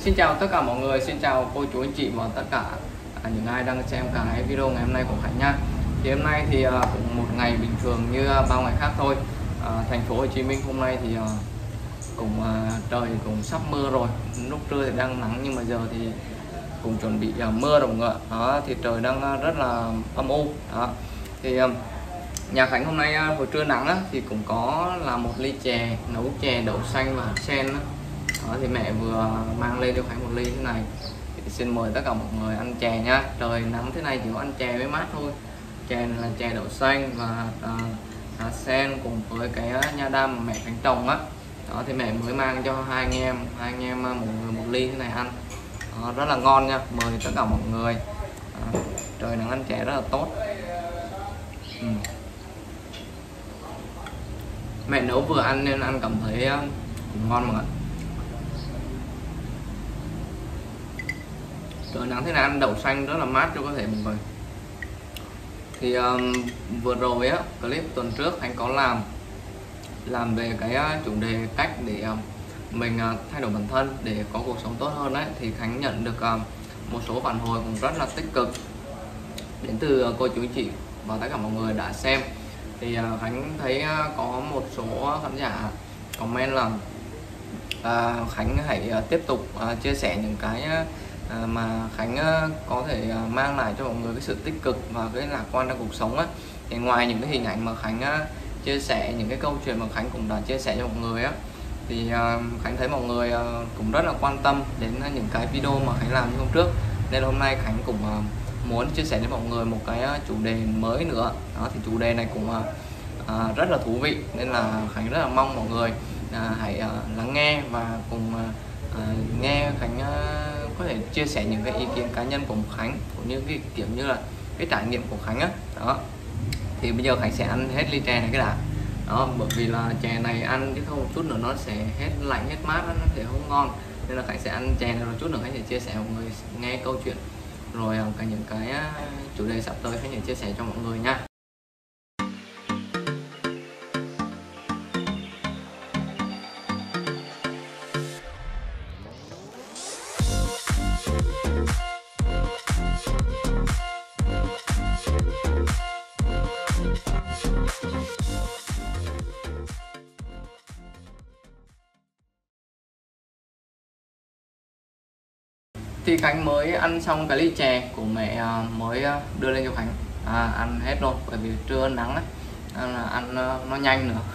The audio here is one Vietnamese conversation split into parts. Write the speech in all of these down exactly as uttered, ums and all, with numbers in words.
Xin chào tất cả mọi người, xin chào cô chú anh chị và tất cả những ai đang xem cái video ngày hôm nay của Khánh nha. Thì hôm nay thì cũng một ngày bình thường như bao ngày khác thôi. À, thành phố Hồ Chí Minh hôm nay thì cũng trời cũng sắp mưa rồi. Lúc trưa thì đang nắng nhưng mà giờ thì cũng chuẩn bị mưa rồi mọi người. Đó thì trời đang rất là âm u. Đó thì nhà Khánh hôm nay hồi trưa nắng á, thì cũng có là một ly chè, nấu chè đậu xanh và hạt sen đó. Đó, thì mẹ vừa mang lên cho Khánh một ly thế này. Thì xin mời tất cả mọi người ăn chè nha. Trời nắng thế này chỉ có ăn chè với mát thôi. Chè này là chè đậu xanh và uh, hạt sen cùng với cái nha đam mà mẹ Khánh trồng á. Đó thì mẹ mới mang cho hai anh em, hai anh em một người một ly thế này ăn. Đó, rất là ngon nha. Mời tất cả mọi người. À, trời nắng ăn chè rất là tốt. Ừ. Mẹ nấu vừa ăn nên ăn cảm thấy cũng ngon mọi người. Trời nắng thế này ăn đậu xanh rất là mát cho cơ thể mọi người. Thì um, vừa rồi á, clip tuần trước anh có làm làm về cái chủ đề cách để uh, mình uh, thay đổi bản thân để có cuộc sống tốt hơn đấy. Thì Khánh nhận được uh, một số phản hồi cũng rất là tích cực đến từ uh, cô chú anh chị và tất cả mọi người đã xem. Thì uh, Khánh thấy uh, có một số khán giả comment là uh, Khánh hãy uh, tiếp tục uh, chia sẻ những cái uh, À, mà Khánh uh, có thể uh, mang lại cho mọi người cái sự tích cực và cái lạc quan trong cuộc sống á. Thì ngoài những cái hình ảnh mà Khánh uh, chia sẻ, những cái câu chuyện mà Khánh cũng đã chia sẻ cho mọi người á, thì uh, Khánh thấy mọi người uh, cũng rất là quan tâm đến uh, những cái video mà Khánh làm như hôm trước. Nên hôm nay Khánh cũng uh, muốn chia sẻ với mọi người một cái uh, chủ đề mới nữa. Đó thì chủ đề này cũng uh, uh, rất là thú vị, nên là Khánh rất là mong mọi người uh, hãy uh, lắng nghe và cùng uh, uh, nghe Khánh uh, có thể chia sẻ những cái ý kiến cá nhân của Khánh cũng như cái kiểu như là cái trải nghiệm của Khánh á. Đó thì bây giờ Khánh sẽ ăn hết ly chè này cái đã. Đó bởi vì là chè này ăn chứ không một chút nữa nó sẽ hết lạnh hết mát, nó sẽ không ngon, nên là Khánh sẽ ăn chè này một chút nữa Khánh sẽ chia sẻ mọi người nghe câu chuyện rồi cả những cái chủ đề sắp tới Khánh sẽ chia sẻ cho mọi người nha. Thì Khánh mới ăn xong cái ly chè của mẹ mới đưa lên cho Khánh à, ăn hết luôn bởi vì trưa nắng ấy, là ăn nó nhanh nữa.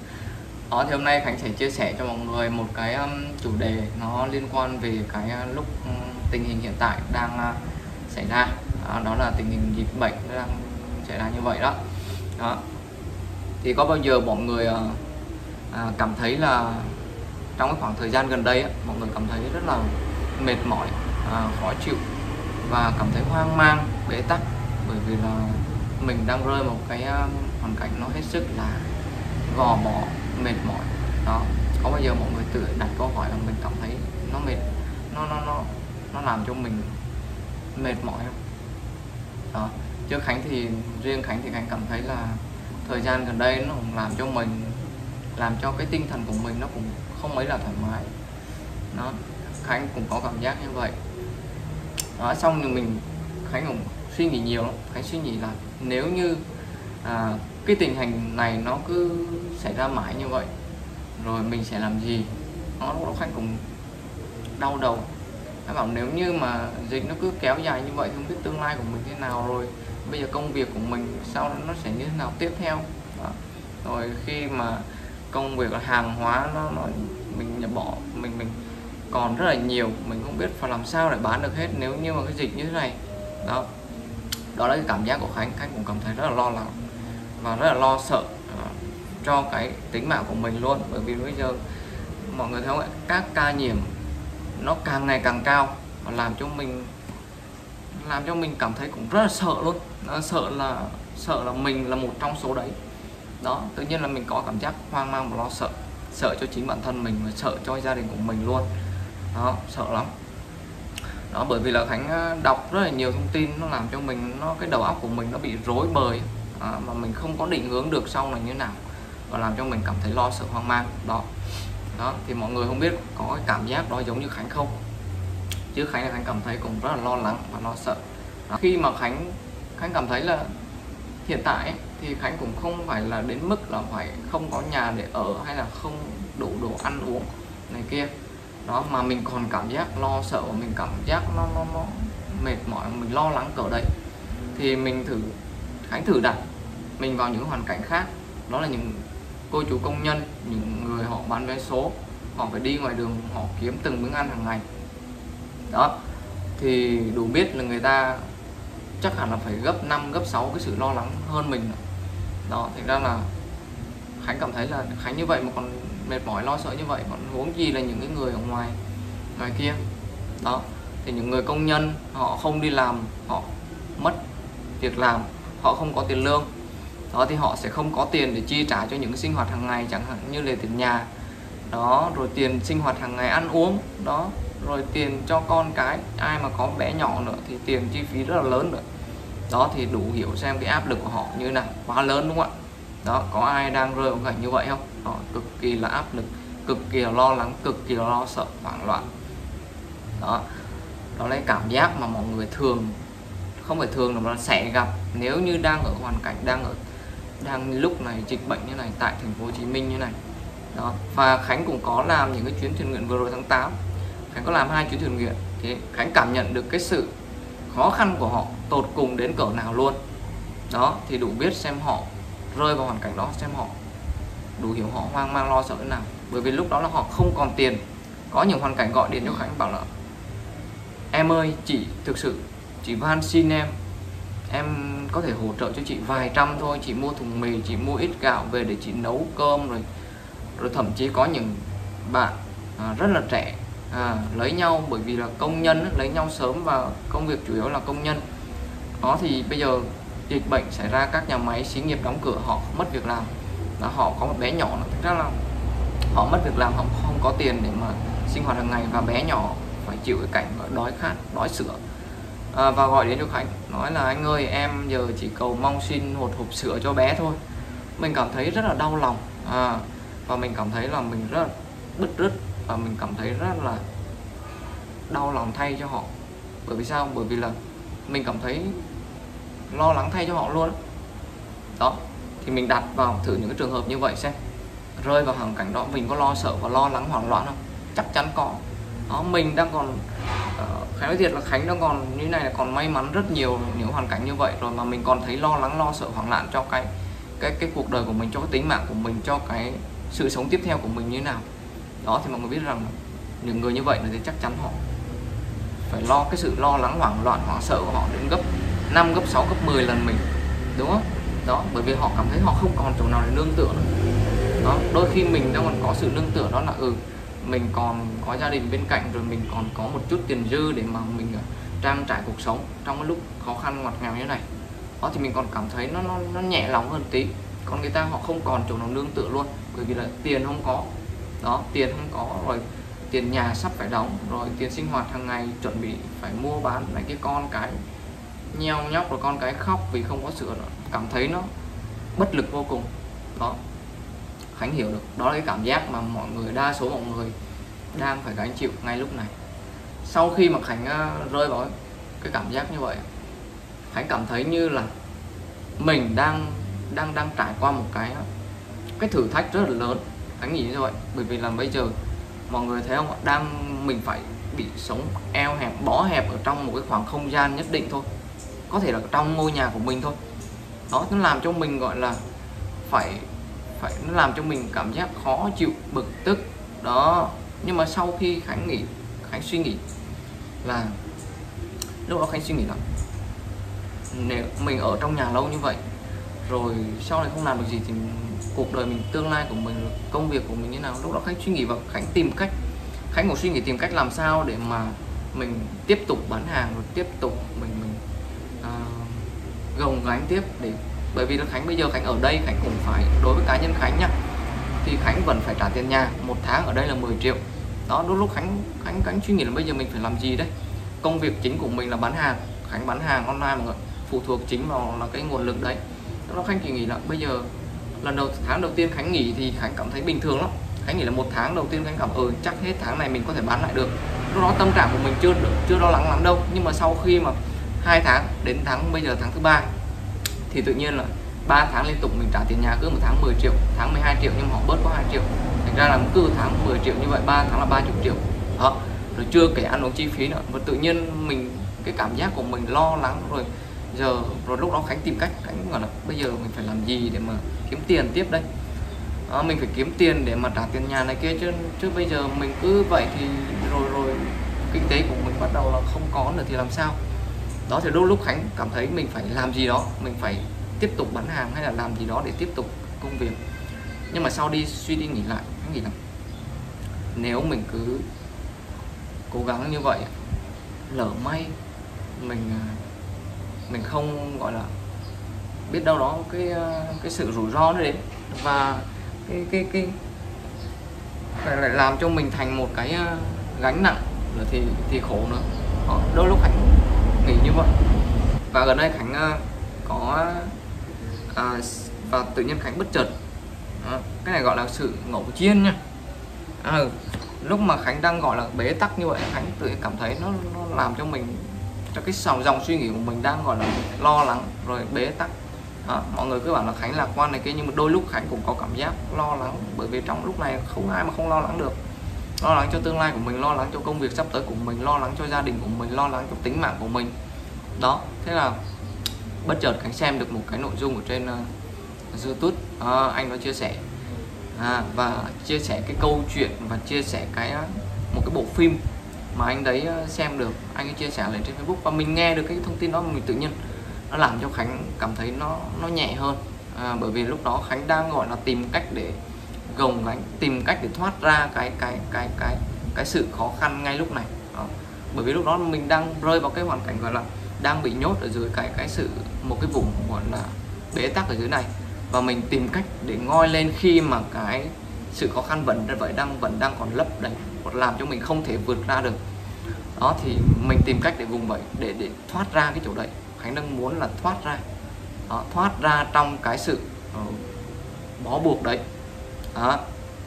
Đó thì hôm nay Khánh sẽ chia sẻ cho mọi người một cái chủ đề nó liên quan về cái lúc tình hình hiện tại đang xảy ra, à, đó là tình hình dịch bệnh đang xảy ra như vậy đó. Đó thì có bao giờ mọi người à, cảm thấy là trong cái khoảng thời gian gần đây ấy, mọi người cảm thấy rất là mệt mỏi, à, khó chịu và cảm thấy hoang mang, bế tắc bởi vì là mình đang rơi vào một cái hoàn cảnh nó hết sức là gò bó, mệt mỏi. Đó có bao giờ mọi người tự đặt câu hỏi là mình cảm thấy nó mệt, nó nó nó nó làm cho mình mệt mỏi không? Đó chứ Khánh thì riêng Khánh thì Khánh cảm thấy là thời gian gần đây nó cũng làm cho mình, làm cho cái tinh thần của mình nó cũng không mấy là thoải mái. Đó Khánh cũng có cảm giác như vậy. Đó xong thì mình Khánh cũng suy nghĩ nhiều lắm. Khánh suy nghĩ là nếu như à, cái tình hình này nó cứ xảy ra mãi như vậy rồi mình sẽ làm gì. Nó lúc đó Khánh cũng đau đầu. Các bảo nếu như mà dịch nó cứ kéo dài như vậy thì không biết tương lai của mình thế nào, rồi bây giờ công việc của mình sau đó nó sẽ như thế nào tiếp theo. Đó. Rồi khi mà công việc là hàng hóa nó, nó mình nhập bỏ mình mình còn rất là nhiều, mình không biết phải làm sao để bán được hết nếu như mà cái dịch như thế này. Đó đó là cái cảm giác của Khánh. Khánh cũng cảm thấy rất là lo lắng và rất là lo sợ uh, cho cái tính mạng của mình luôn, bởi vì bây giờ mọi người thấy không ạ, các ca nhiễm nó càng ngày càng cao và làm cho mình làm cho mình cảm thấy cũng rất là sợ luôn. Nó sợ là sợ là mình là một trong số đấy. Đó tự nhiên là mình có cảm giác hoang mang và lo sợ, sợ cho chính bản thân mình và sợ cho gia đình của mình luôn. Đó sợ lắm. Đó bởi vì là Khánh đọc rất là nhiều thông tin, nó làm cho mình nó cái đầu óc của mình nó bị rối bời, à, mà mình không có định hướng được sau này như thế nào, và làm cho mình cảm thấy lo sợ hoang mang. Đó đó thì mọi người không biết có cái cảm giác đó giống như Khánh không. chứ Khánh là Khánh cảm thấy cũng rất là lo lắng và lo sợ. Đó. Khi mà Khánh Khánh cảm thấy là hiện tại ấy, thì Khánh cũng không phải là đến mức là phải không có nhà để ở hay là không đủ đồ ăn uống này kia đó, mà mình còn cảm giác lo sợ và mình cảm giác nó nó, nó mệt mỏi, mình lo lắng cỡ đấy. Thì mình thử Khánh thử đặt mình vào những hoàn cảnh khác, đó là những cô chú công nhân, những người họ bán vé số, họ phải đi ngoài đường họ kiếm từng miếng ăn hàng ngày đó, thì đủ biết là người ta chắc hẳn là phải gấp năm gấp sáu cái sự lo lắng hơn mình đó. Thành ra là Khánh cảm thấy là Khánh như vậy mà còn mệt mỏi lo sợ như vậy, còn huống gì là những cái người ở ngoài ngoài kia đó. Thì những người công nhân họ không đi làm, họ mất việc làm, họ không có tiền lương đó, thì họ sẽ không có tiền để chi trả cho những cái sinh hoạt hàng ngày, chẳng hạn như là tiền nhà đó, rồi tiền sinh hoạt hàng ngày ăn uống đó, rồi tiền cho con cái, ai mà có bé nhỏ nữa thì tiền chi phí rất là lớn nữa đó. Thì đủ hiểu xem cái áp lực của họ như nào, quá lớn đúng không ạ? Đó, có ai đang rơi vào cảnh như vậy không? Đó, cực kỳ là áp lực, cực kỳ là lo lắng, cực kỳ là lo sợ, hoảng loạn đó. Đó là cảm giác mà mọi người thường, không phải thường mà nó sẽ gặp nếu như đang ở hoàn cảnh, đang ở đang lúc này dịch bệnh như này tại thành phố Hồ Chí Minh như này đó. Và Khánh cũng có làm những cái chuyến thiện nguyện vừa rồi tháng tám, Khánh có làm hai chuyến thiện nguyện thì Khánh cảm nhận được cái sự khó khăn của họ tột cùng đến cỡ nào luôn đó. Thì đủ biết xem họ rơi vào hoàn cảnh đó, xem họ đủ hiểu họ hoang mang lo sợ thế nào, bởi vì lúc đó là họ không còn tiền. Có những hoàn cảnh gọi điện cho Khánh bảo là em ơi, chị thực sự chị van xin em em có thể hỗ trợ cho chị vài trăm thôi, chị mua thùng mì, chị mua ít gạo về để chị nấu cơm. Rồi rồi thậm chí có những bạn à, rất là trẻ à, lấy nhau bởi vì là công nhân, lấy nhau sớm và công việc chủ yếu là công nhân đó. Thì bây giờ dịch bệnh xảy ra, các nhà máy xí nghiệp đóng cửa, họ mất việc làm và họ có một bé nhỏ nữa. Thực ra là họ mất việc làm, họ không có tiền để mà sinh hoạt hàng ngày, và bé nhỏ phải chịu cái cảnh đói khát, đói sữa à, và gọi đến cho Khánh nói là anh ơi, em giờ chỉ cầu mong xin một hộp sữa cho bé thôi. Mình cảm thấy rất là đau lòng à, và mình cảm thấy là mình rất là bứt rứt, và mình cảm thấy rất là đau lòng thay cho họ. Bởi vì sao? Bởi vì là mình cảm thấy lo lắng thay cho họ luôn đó. Thì mình đặt vào thử những cái trường hợp như vậy xem, rơi vào hoàn cảnh đó mình có lo sợ và lo lắng hoảng loạn không? Chắc chắn có đó. Mình đang còn uh, Khánh nói thiệt là Khánh đang còn như này là còn may mắn rất nhiều những hoàn cảnh như vậy rồi, mà mình còn thấy lo lắng lo sợ hoảng loạn cho cái cái cái cuộc đời của mình, cho cái tính mạng của mình, cho cái sự sống tiếp theo của mình như thế nào đó. Thì mọi người biết rằng những người như vậy là thì chắc chắn họ phải lo cái sự lo lắng hoảng loạn, hoảng sợ của họ đến gấp năm, gấp sáu, gấp mười lần mình, đúng không? Đó, bởi vì họ cảm thấy họ không còn chỗ nào để nương tựa nữa. Đó, đôi khi mình đang còn có sự nương tựa, đó là ừ mình còn có gia đình bên cạnh, rồi mình còn có một chút tiền dư để mà mình trang trải cuộc sống trong cái lúc khó khăn ngặt nghèo như này. Đó thì mình còn cảm thấy nó nó nó nhẹ lòng hơn tí. Còn người ta họ không còn chỗ nào nương tựa luôn, bởi vì là tiền không có. Đó, tiền không có rồi, tiền nhà sắp phải đóng, rồi tiền sinh hoạt hàng ngày chuẩn bị phải mua bán này cái, con cái nheo nhóc, rồi con cái khóc vì không có sữa nữa. Cảm thấy nó bất lực vô cùng. Đó, Khánh hiểu được, đó là cái cảm giác mà mọi người, đa số mọi người đang phải gánh chịu ngay lúc này. Sau khi mà Khánh uh, rơi vào cái cảm giác như vậy, Khánh cảm thấy như là mình đang đang đang trải qua một cái cái thử thách rất là lớn. Khánh nghĩ như vậy, bởi vì là bây giờ mọi người thấy không, đang mình phải bị sống eo hẹp, bó hẹp ở trong một cái khoảng không gian nhất định thôi, có thể là trong ngôi nhà của mình thôi. Đó, nó làm cho mình gọi là phải phải nó làm cho mình cảm giác khó chịu, bực tức đó. Nhưng mà sau khi Khánh nghĩ, Khánh suy nghĩ là lúc đó Khánh suy nghĩ là nếu mình ở trong nhà lâu như vậy rồi sau này không làm được gì thì cuộc đời mình, tương lai của mình, công việc của mình như nào. Lúc đó Khánh suy nghĩ và Khánh tìm cách, Khánh cũng suy nghĩ tìm cách làm sao để mà mình tiếp tục bán hàng, rồi tiếp tục mình mình uh, gồng gánh tiếp. Để bởi vì là Khánh bây giờ Khánh ở đây, Khánh cũng phải, đối với cá nhân Khánh nhá, thì Khánh vẫn phải trả tiền nhà, một tháng ở đây là mười triệu. Đó, đôi lúc Khánh Khánh Khánh suy nghĩ là bây giờ mình phải làm gì đấy. Công việc chính của mình là bán hàng, Khánh bán hàng online mọi người, phụ thuộc chính vào là cái nguồn lực đấy. Đó, Khánh chỉ nghĩ là bây giờ lần đầu tháng đầu tiên Khánh nghỉ thì Khánh cảm thấy bình thường lắm, Khánh nghĩ là một tháng đầu tiên Khánh cảm ừ chắc hết tháng này mình có thể bán lại được. Lúc đó tâm trạng của mình chưa chưa lo lắng lắm đâu, nhưng mà sau khi mà hai tháng đến tháng bây giờ tháng thứ ba thì tự nhiên là ba tháng liên tục mình trả tiền nhà, cứ một tháng mười triệu, tháng mười hai triệu, nhưng mà họ bớt có hai triệu, thành ra là cứ tháng mười triệu như vậy, ba tháng là ba mươi triệu đó, rồi chưa kể ăn uống chi phí nữa. Và tự nhiên mình cái cảm giác của mình lo lắng rồi giờ rồi lúc đó Khánh tìm cách, Khánh gọi là bây giờ mình phải làm gì để mà kiếm tiền tiếp đây. À, mình phải kiếm tiền để mà trả tiền nhà này kia chứ chứ bây giờ mình cứ vậy thì rồi rồi kinh tế của mình bắt đầu là không có nữa thì làm sao. Đó thì đôi lúc Khánh cảm thấy mình phải làm gì đó, mình phải tiếp tục bán hàng hay là làm gì đó để tiếp tục công việc. Nhưng mà sau đi suy đi nghĩ lại, Khánh nghĩ là nếu mình cứ cố gắng như vậy, lỡ may mình mình không gọi là biết đâu đó cái cái sự rủi ro nó đến và cái cái cái lại lại làm cho mình thành một cái gánh nặng rồi thì thì khổ nữa. Đó, đôi lúc Khánh nghĩ như vậy. Và gần đây Khánh có à, và tự nhiên Khánh bất chợt, đó, cái này gọi là sự ngẫu nhiên nha. À, lúc mà Khánh đang gọi là bế tắc như vậy, Khánh tự cảm thấy nó, nó làm cho mình, cho cái dòng dòng suy nghĩ của mình đang gọi là lo lắng rồi bế tắc. À, mọi người cứ bảo là Khánh lạc quan này kia, nhưng mà đôi lúc Khánh cũng có cảm giác lo lắng, bởi vì trong lúc này không ai mà không lo lắng được. Lo lắng cho tương lai của mình, lo lắng cho công việc sắp tới của mình, lo lắng cho gia đình của mình, lo lắng cho tính mạng của mình. Đó, thế là bất chợt Khánh xem được một cái nội dung ở trên uh, YouTube, uh, anh nó chia sẻ à, và chia sẻ cái câu chuyện và chia sẻ cái uh, một cái bộ phim mà anh đấy uh, xem được, anh ấy chia sẻ lên trên Facebook, và mình nghe được cái thông tin đó, mình tự nhiên nó làm cho Khánh cảm thấy nó nó nhẹ hơn. À, bởi vì lúc đó Khánh đang gọi là tìm cách để gồng gánh, tìm cách để thoát ra cái cái cái cái cái sự khó khăn ngay lúc này. Đó. Bởi vì lúc đó mình đang rơi vào cái hoàn cảnh gọi là đang bị nhốt ở dưới cái cái sự một cái vùng gọi là bế tắc ở dưới này, và mình tìm cách để ngoi lên khi mà cái sự khó khăn vẫn vậy đang vẫn đang còn lấp đầy, làm cho mình không thể vượt ra được. Đó thì mình tìm cách để vùng vẫy để để thoát ra cái chỗ đấy. Khánh đang muốn là thoát ra, đó, thoát ra trong cái sự uh, bó buộc đấy. Đó.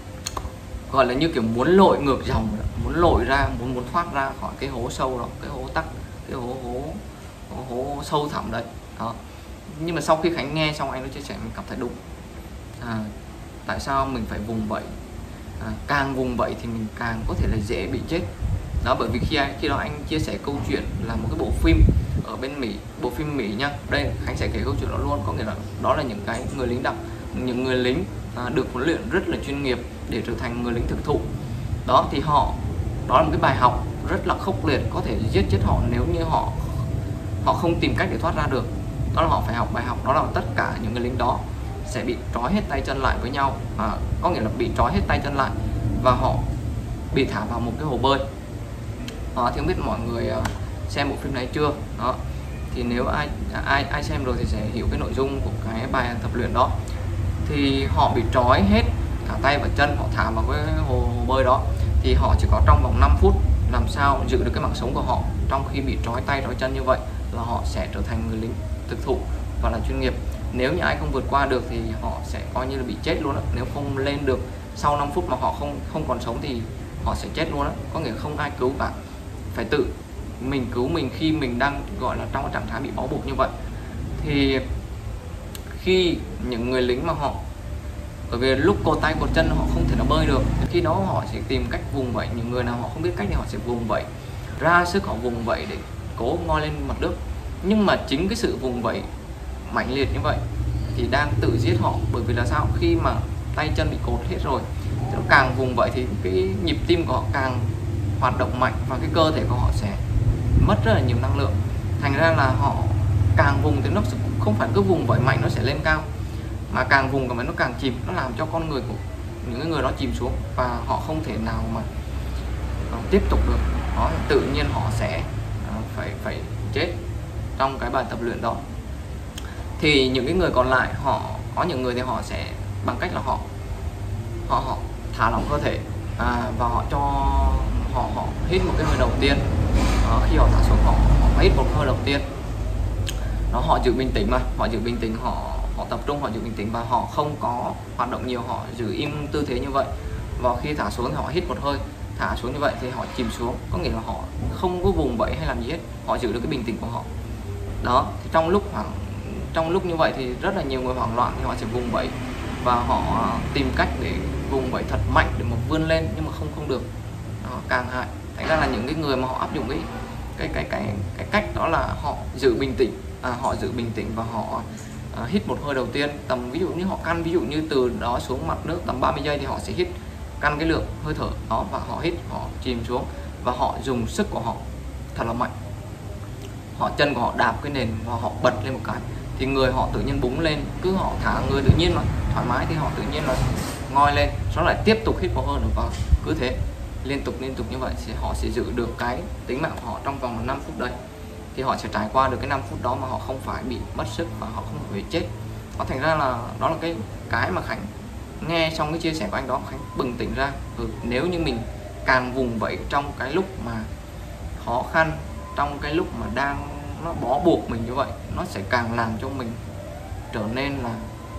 Gọi là như kiểu muốn lội ngược dòng, muốn lội ra, muốn muốn thoát ra khỏi cái hố sâu đó, cái hố tắc, cái hố hố hố, hố sâu thẳm đấy. Đó. Nhưng mà sau khi Khánh nghe xong anh nó chia sẻ, mình cảm thấy đúng. À, tại sao mình phải vùng vẫy? À, càng vùng vẫy thì mình càng có thể là dễ bị chết. Đó, bởi vì khi khi đó anh chia sẻ câu chuyện là một cái bộ phim ở bên Mỹ, bộ phim Mỹ nha. Đây Khánh sẽ kể câu chuyện đó luôn, có nghĩa là đó là những cái người lính đặc, những người lính à, được huấn luyện rất là chuyên nghiệp để trở thành người lính thực thụ. Đó thì họ, đó là một cái bài học rất là khốc liệt, có thể giết chết họ nếu như họ họ không tìm cách để thoát ra được. Đó là họ phải học bài học, đó là tất cả những người lính đó sẽ bị trói hết tay chân lại với nhau, à, có nghĩa là bị trói hết tay chân lại và họ bị thả vào một cái hồ bơi. À, thì không biết mọi người uh, xem bộ phim này chưa? Đó thì nếu ai ai ai xem rồi thì sẽ hiểu cái nội dung của cái bài tập luyện đó. Thì họ bị trói hết cả tay và chân, họ thả vào cái hồ, hồ bơi đó, thì họ chỉ có trong vòng năm phút làm sao giữ được cái mạng sống của họ trong khi bị trói tay trói chân như vậy, là họ sẽ trở thành người lính thực thụ và là chuyên nghiệp. Nếu như ai không vượt qua được thì họ sẽ coi như là bị chết luôn đó. Nếu không lên được sau năm phút mà họ không không còn sống thì họ sẽ chết luôn đó, có nghĩa không ai cứu cả, phải tự mình cứu mình khi mình đang gọi là trong cái trạng thái bị bó buộc như vậy. Thì khi những người lính mà họ, bởi vì lúc cột tay cột chân họ không thể nào bơi được, khi đó họ sẽ tìm cách vùng vẫy. Những người nào họ không biết cách thì họ sẽ vùng vẫy, ra sức họ vùng vẫy để cố ngoi lên mặt nước. Nhưng mà chính cái sự vùng vẫy mãnh liệt như vậy thì đang tự giết họ. Bởi vì là sao? Khi mà tay chân bị cột hết rồi, nó càng vùng vẫy thì cái nhịp tim của họ càng hoạt động mạnh và cái cơ thể của họ sẽ mất rất là nhiều năng lượng. Thành ra là họ càng vùng thì nó không phải cứ vùng vẫy mạnh nó sẽ lên cao, mà càng vùng mà nó càng chìm, nó làm cho con người của những người đó chìm xuống và họ không thể nào mà tiếp tục được. Đó, tự nhiên họ sẽ phải phải chết trong cái bài tập luyện đó. Thì những cái người còn lại, họ có những người thì họ sẽ bằng cách là họ họ họ thả lỏng cơ thể, à, và họ cho họ họ hít một cái hơi đầu tiên. À, khi họ thả xuống họ, họ hít một hơi đầu tiên. Nó họ giữ bình tĩnh mà, họ giữ bình tĩnh, họ họ tập trung, họ giữ bình tĩnh và họ không có hoạt động nhiều, họ giữ im tư thế như vậy. Và khi thả xuống thì họ hít một hơi, thả xuống như vậy thì họ chìm xuống, có nghĩa là họ không có vùng vẫy hay làm gì hết, họ giữ được cái bình tĩnh của họ. Đó, thì trong lúc hoảng trong lúc như vậy thì rất là nhiều người hoảng loạn thì họ sẽ vùng vẫy và họ tìm cách để vùng vẫy thật mạnh để mà vươn lên, nhưng mà không không được. Đó, càng hại. Thành ra là những cái người mà họ áp dụng cái cái cái cái cái cách đó là họ giữ bình tĩnh, à, họ giữ bình tĩnh và họ à, hít một hơi đầu tiên tầm, ví dụ như họ căn, ví dụ như từ đó xuống mặt nước tầm ba mươi giây thì họ sẽ hít căn cái lượng hơi thở đó, và họ hít, họ chìm xuống và họ dùng sức của họ thật là mạnh. Họ chân của họ đạp cái nền và họ bật lên một cái thì người họ tự nhiên búng lên, cứ họ thả người tự nhiên mà thoải mái thì họ tự nhiên là ngoi lên, sau lại tiếp tục hít một hơi nữa và cứ thế liên tục liên tục như vậy thì họ sẽ giữ được cái tính mạng của họ trong vòng năm phút đấy. Thì họ sẽ trải qua được cái năm phút đó mà họ không phải bị mất sức và họ không phải chết. Đó, thành ra là đó là cái cái mà Khánh nghe xong cái chia sẻ của anh đó, Khánh bừng tỉnh ra. Ừ, nếu như mình càng vùng vẫy trong cái lúc mà khó khăn, trong cái lúc mà đang nó bó buộc mình như vậy, nó sẽ càng làm cho mình trở nên là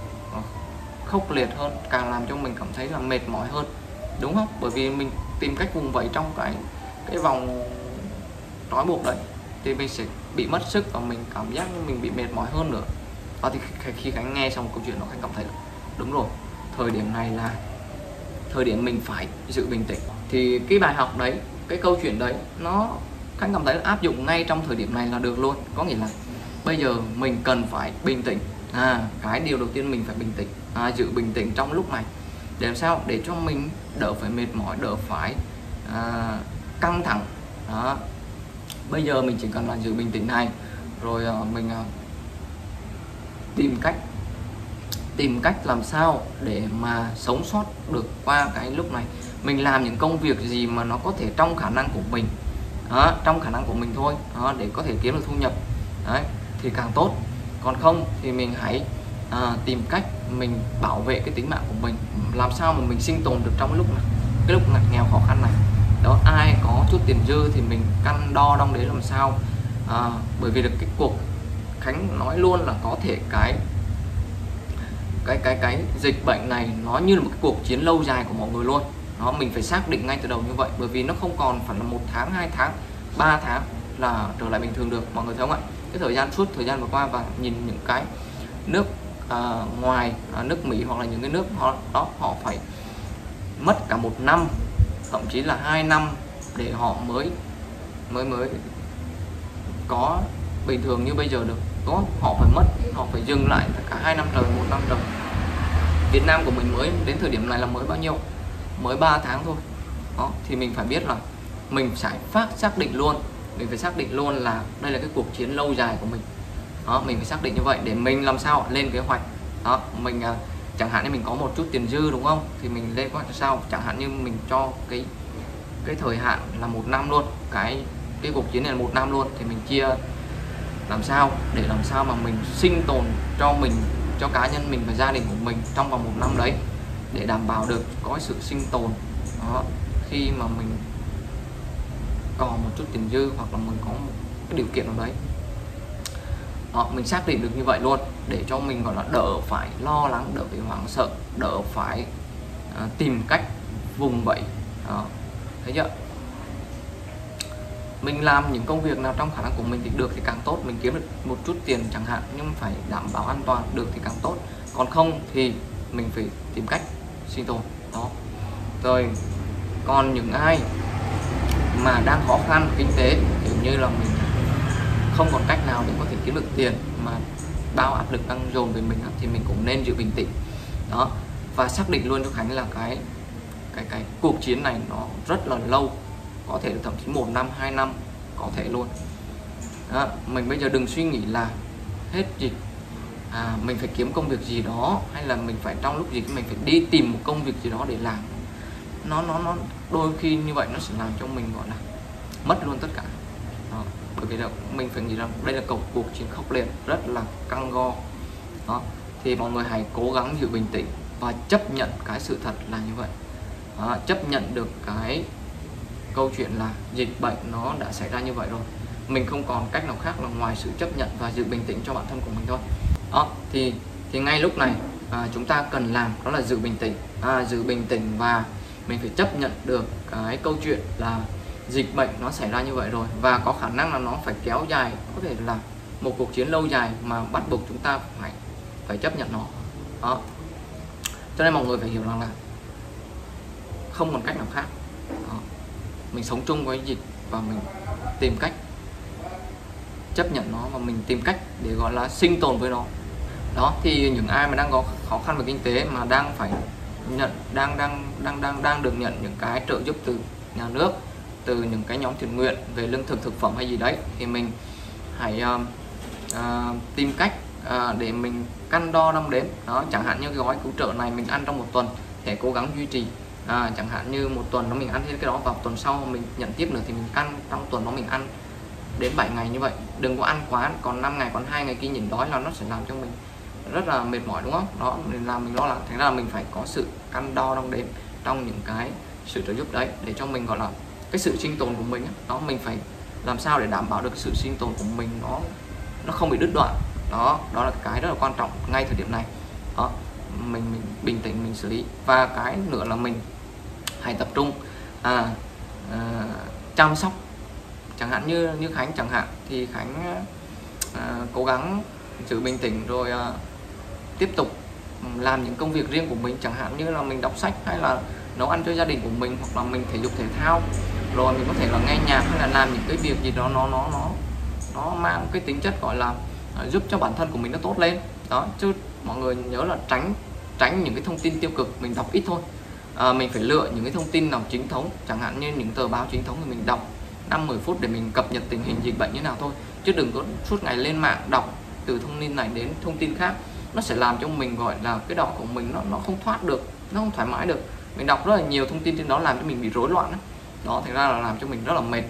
khốc liệt hơn, càng làm cho mình cảm thấy là mệt mỏi hơn, đúng không? Bởi vì mình tìm cách vùng vẫy trong cái cái vòng trói buộc đấy thì mình sẽ bị mất sức và mình cảm giác như mình bị mệt mỏi hơn nữa. Đó, thì khi Khánh nghe xong câu chuyện đó, Khánh cảm thấy là đúng rồi, thời điểm này là thời điểm mình phải giữ bình tĩnh. Thì cái bài học đấy, cái câu chuyện đấy, nó Khánh cảm thấy áp dụng ngay trong thời điểm này là được luôn. Có nghĩa là bây giờ mình cần phải bình tĩnh. À, cái điều đầu tiên mình phải bình tĩnh, à, giữ bình tĩnh trong lúc này để làm sao để cho mình đỡ phải mệt mỏi, đỡ phải à, căng thẳng. Đó, bây giờ mình chỉ cần là giữ bình tĩnh này, rồi à, mình à, tìm cách tìm cách làm sao để mà sống sót được qua cái lúc này. Mình làm những công việc gì mà nó có thể trong khả năng của mình, đó, trong khả năng của mình thôi, đó, để có thể kiếm được thu nhập đấy, thì càng tốt. Còn không thì mình hãy à, tìm cách mình bảo vệ cái tính mạng của mình, làm sao mà mình sinh tồn được trong lúc này, cái lúc ngặt nghèo khó khăn này. Đó, ai có chút tiền dư thì mình căn đo đong đếm làm sao, à, bởi vì được cái cuộc Khánh nói luôn là có thể cái cái cái cái dịch bệnh này nó như là một cái cuộc chiến lâu dài của mọi người luôn. Đó, mình phải xác định ngay từ đầu như vậy, bởi vì nó không còn phải là một tháng, hai tháng, ba tháng là trở lại bình thường được, mọi người thấy không ạ? Cái thời gian suốt thời gian vừa qua, và nhìn những cái nước à, ngoài à, nước Mỹ hoặc là những cái nước họ đó, họ phải mất cả một năm, thậm chí là hai năm để họ mới mới mới có bình thường như bây giờ được. Đó, họ phải mất, họ phải dừng lại cả hai năm trời, một năm trời. Việt Nam của mình mới đến thời điểm này là mới bao nhiêu, mới ba tháng thôi. Đó, thì mình phải biết là mình phải phát xác định luôn, mình phải xác định luôn là đây là cái cuộc chiến lâu dài của mình. Đó, mình phải xác định như vậy để mình làm sao lên kế hoạch. Đó, mình à, chẳng hạn như mình có một chút tiền dư đúng không, thì mình lên kế hoạch sao, chẳng hạn như mình cho cái cái thời hạn là một năm luôn, cái cái cuộc chiến này là một năm luôn, thì mình chia làm sao để làm sao mà mình sinh tồn cho mình, cho cá nhân mình và gia đình của mình trong vòng một năm đấy, để đảm bảo được có sự sinh tồn. Đó, khi mà mình còn một chút tiền dư hoặc là mình có một cái điều kiện nào đấy. Đó, mình xác định được như vậy luôn để cho mình gọi là đỡ phải lo lắng, đỡ phải hoảng sợ, đỡ phải à, tìm cách vùng vẫy. Đó, thấy chưa? Mình làm những công việc nào trong khả năng của mình thì được thì càng tốt, mình kiếm được một chút tiền chẳng hạn, nhưng phải đảm bảo an toàn, được thì càng tốt. Còn không thì mình phải tìm cách sinh tồn. Đó, rồi còn những ai mà đang khó khăn kinh tế, kiểu như là mình không còn cách nào để có thể kiếm được tiền mà bao áp lực đang dồn về mình, thì mình cũng nên giữ bình tĩnh. Đó, và xác định luôn cho Khánh là cái cái cái cuộc chiến này nó rất là lâu, có thể thậm chí một năm, hai năm có thể luôn. Đó, mình bây giờ đừng suy nghĩ là hết dịch à, mình phải kiếm công việc gì đó, hay là mình phải trong lúc dịch mình phải đi tìm một công việc gì đó để làm. Nó nó nó đôi khi như vậy nó sẽ làm cho mình gọi là mất luôn tất cả. Đó, bởi vì là mình phải nghĩ rằng đây là cuộc cuộc chiến khốc liệt, rất là căng go. Đó, thì mọi người hãy cố gắng giữ bình tĩnh và chấp nhận cái sự thật là như vậy. Đó, chấp nhận được cái câu chuyện là dịch bệnh nó đã xảy ra như vậy rồi, mình không còn cách nào khác là ngoài sự chấp nhận và giữ bình tĩnh cho bản thân của mình thôi. Đó, thì thì ngay lúc này à, chúng ta cần làm đó là giữ bình tĩnh, à, giữ bình tĩnh và mình phải chấp nhận được cái câu chuyện là dịch bệnh nó xảy ra như vậy rồi, và có khả năng là nó phải kéo dài, có thể là một cuộc chiến lâu dài mà bắt buộc chúng ta phải phải chấp nhận nó. Đó. Cho nên mọi người phải hiểu rằng là không còn cách nào khác. Đó. Mình sống chung với dịch và mình tìm cách chấp nhận nó, và mình tìm cách để gọi là sinh tồn với nó. Đó, thì những ai mà đang có khó khăn về kinh tế mà đang phải nhận đang đang đang đang đang được nhận những cái trợ giúp từ nhà nước, từ những cái nhóm thiện nguyện về lương thực, thực phẩm hay gì đấy, thì mình hãy uh, uh, tìm cách uh, để mình cân đo đong đếm. Đó, chẳng hạn như cái gói cứu trợ này mình ăn trong một tuần để cố gắng duy trì, à, chẳng hạn như một tuần đó mình ăn hết cái đó, vào tuần sau mình nhận tiếp nữa thì mình ăn trong tuần đó mình ăn đến bảy ngày như vậy, đừng có ăn quá, còn năm ngày còn hai ngày kia nhịn đói là nó sẽ làm cho mình rất là mệt mỏi, đúng không? Đó, nên là mình lo lắng. Thành ra là mình phải có sự cân đo đong đếm trong những cái sự trợ giúp đấy, để cho mình gọi là cái sự sinh tồn của mình. Đó, mình phải làm sao để đảm bảo được sự sinh tồn của mình nó nó không bị đứt đoạn. Đó, đó là cái rất là quan trọng ngay thời điểm này. Đó, mình, mình bình tĩnh mình xử lý. Và cái nữa là mình hãy tập trung à, à, chăm sóc. Chẳng hạn như như Khánh chẳng hạn, thì Khánh à, cố gắng giữ bình tĩnh rồi à, tiếp tục làm những công việc riêng của mình, chẳng hạn như là mình đọc sách hay là nấu ăn cho gia đình của mình, hoặc là mình thể dục thể thao, rồi mình có thể là nghe nhạc hay là làm những cái việc gì đó nó nó nó nó mang cái tính chất gọi là à, giúp cho bản thân của mình nó tốt lên. Đó, chứ mọi người nhớ là tránh tránh những cái thông tin tiêu cực, mình đọc ít thôi. À, mình phải lựa những cái thông tin nào chính thống, chẳng hạn như những tờ báo chính thống thì mình đọc năm mười phút để mình cập nhật tình hình dịch bệnh như nào thôi, chứ đừng có suốt ngày lên mạng đọc từ thông tin này đến thông tin khác. Nó sẽ làm cho mình gọi là cái đầu của mình nó nó không thoát được, nó không thoải mái được. Mình đọc rất là nhiều thông tin trên đó làm cho mình bị rối loạn đó, đó thành ra là làm cho mình rất là mệt.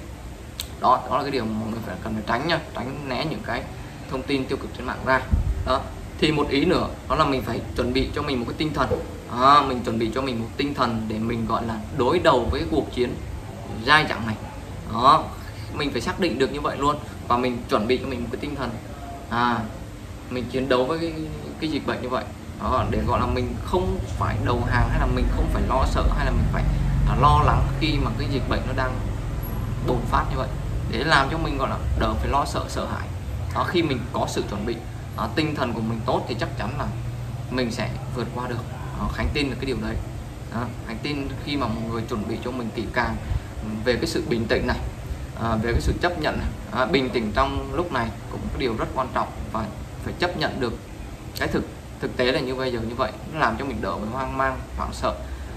Đó, đó là cái điều mà mọi người phải cần phải tránh nha, tránh né những cái thông tin tiêu cực trên mạng ra. Đó, thì một ý nữa đó là mình phải chuẩn bị cho mình một cái tinh thần. À, mình chuẩn bị cho mình một tinh thần để mình gọi là đối đầu với cái cuộc chiến dai dẳng này. Đó, mình phải xác định được như vậy luôn, và mình chuẩn bị cho mình một cái tinh thần à, mình chiến đấu với cái, cái dịch bệnh như vậy. Đó, để gọi là mình không phải đầu hàng, hay là mình không phải lo sợ, hay là mình phải à, lo lắng khi mà cái dịch bệnh nó đang bùng phát như vậy, để làm cho mình gọi là đỡ phải lo sợ sợ hãi. Đó, khi mình có sự chuẩn bị, đó, tinh thần của mình tốt thì chắc chắn là mình sẽ vượt qua được. Đó, Khánh tin là cái điều đấy. Đó, Khánh tin khi mà một người chuẩn bị cho mình kỹ càng về cái sự bình tĩnh này, à, về cái sự chấp nhận này. À, bình tĩnh trong lúc này cũng có điều rất quan trọng, và phải chấp nhận được cái thực thực tế là như bây giờ như vậy, nó làm cho mình đỡ phải hoang mang, hoảng sợ,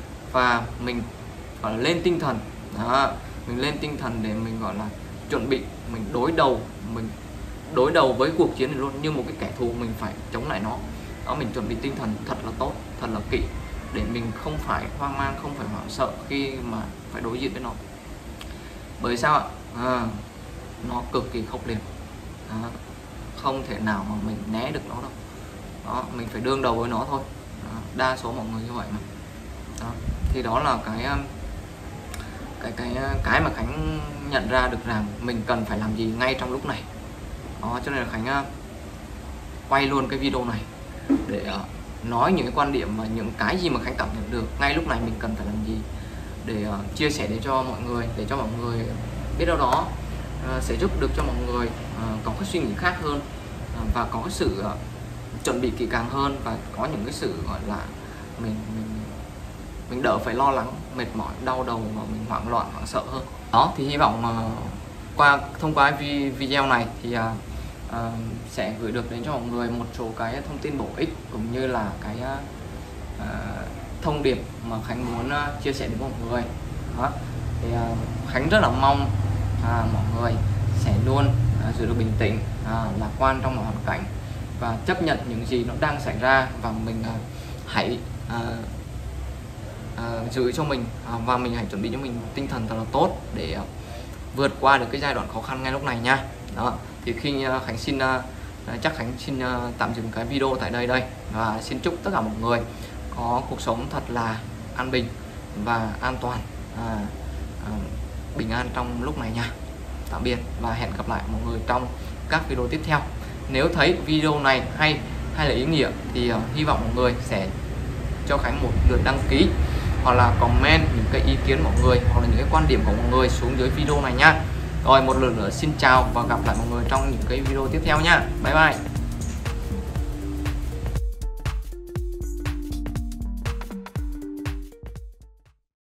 và mình gọi là lên tinh thần. Đó, mình lên tinh thần để mình gọi là chuẩn bị, mình đối đầu mình đối đầu với cuộc chiến này luôn, như một cái kẻ thù, mình phải chống lại nó. Đó, mình chuẩn bị tinh thần thật là tốt, thật là kỹ, để mình không phải hoang mang, không phải hoảng sợ khi mà phải đối diện với nó. Bởi sao ạ? À, nó cực kỳ khốc liệt. À, không thể nào mà mình né được nó đâu. Đó, mình phải đương đầu với nó thôi. Đó, đa số mọi người như vậy mà. Đó, thì đó là cái cái cái cái mà Khánh nhận ra được rằng mình cần phải làm gì ngay trong lúc này. Đó, cho nên là Khánh uh, quay luôn cái video này để uh, nói những cái quan điểm và những cái gì mà Khánh cảm nhận được ngay lúc này mình cần phải làm gì, để uh, chia sẻ để cho mọi người, để cho mọi người biết đâu đó uh, sẽ giúp được cho mọi người uh, có cái suy nghĩ khác hơn, uh, và có cái sự uh, chuẩn bị kỹ càng hơn, và có những cái sự gọi là mình mình mình đỡ phải lo lắng, mệt mỏi, đau đầu, và mình hoảng loạn, hoảng sợ hơn. Đó, thì hy vọng uh, qua thông qua video này thì uh, uh, sẽ gửi được đến cho mọi người một số cái thông tin bổ ích, cũng như là cái uh, uh, thông điệp mà Khánh muốn uh, chia sẻ đến mọi người. Đó, thì uh, Khánh rất là mong uh, mọi người sẽ luôn uh, giữ được bình tĩnh, uh, lạc quan trong mọi hoàn cảnh, và chấp nhận những gì nó đang xảy ra, và mình uh, hãy uh, uh, giữ cho mình uh, và mình hãy chuẩn bị cho mình tinh thần thật là tốt để uh, vượt qua được cái giai đoạn khó khăn ngay lúc này nha. Đó, thì khi uh, Khánh xin uh, chắc Khánh xin uh, tạm dừng cái video tại đây đây, và xin chúc tất cả mọi người có cuộc sống thật là an bình và an toàn, uh, uh, bình an trong lúc này nha. Tạm biệt và hẹn gặp lại mọi người trong các video tiếp theo. Nếu thấy video này hay hay là ý nghĩa thì uh, hy vọng mọi người sẽ cho Khánh một lượt đăng ký hoặc là comment những cái ý kiến của mọi người hoặc là những cái quan điểm của mọi người xuống dưới video này nhá. Rồi một lần nữa xin chào và gặp lại mọi người trong những cái video tiếp theo nhá. Bye bye.